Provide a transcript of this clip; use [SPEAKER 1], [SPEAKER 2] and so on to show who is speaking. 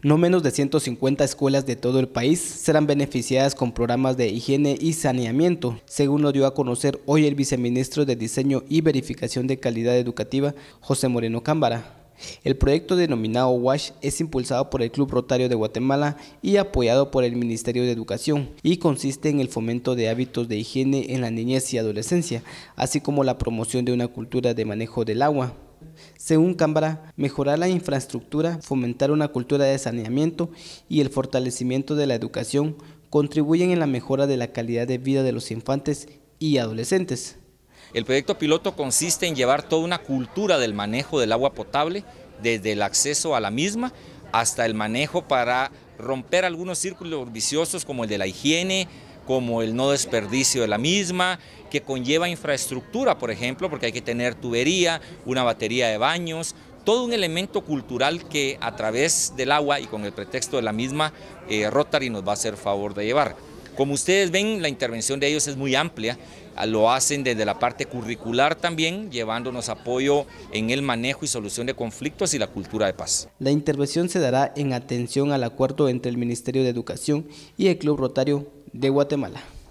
[SPEAKER 1] No menos de 150 escuelas de todo el país serán beneficiadas con programas de higiene y saneamiento, según lo dio a conocer hoy el viceministro de Diseño y Verificación de Calidad Educativa, José Moreno Cámbara. El proyecto denominado WASH es impulsado por el Club Rotario de Guatemala y apoyado por el Ministerio de Educación y consiste en el fomento de hábitos de higiene en la niñez y adolescencia, así como la promoción de una cultura de manejo del agua. Según Cámbara, mejorar la infraestructura, fomentar una cultura de saneamiento y el fortalecimiento de la educación contribuyen en la mejora de la calidad de vida de los infantes y adolescentes.
[SPEAKER 2] El proyecto piloto consiste en llevar toda una cultura del manejo del agua potable, desde el acceso a la misma hasta el manejo para romper algunos círculos viciosos como el de la higiene, como el no desperdicio de la misma, que conlleva infraestructura, por ejemplo, porque hay que tener tubería, una batería de baños, todo un elemento cultural que a través del agua y con el pretexto de la misma, Rotary nos va a hacer favor de llevar. Como ustedes ven, la intervención de ellos es muy amplia, lo hacen desde la parte curricular también, llevándonos apoyo en el manejo y solución de conflictos y la cultura de paz.
[SPEAKER 1] La intervención se dará en atención al acuerdo entre el Ministerio de Educación y el Club Rotario de Guatemala.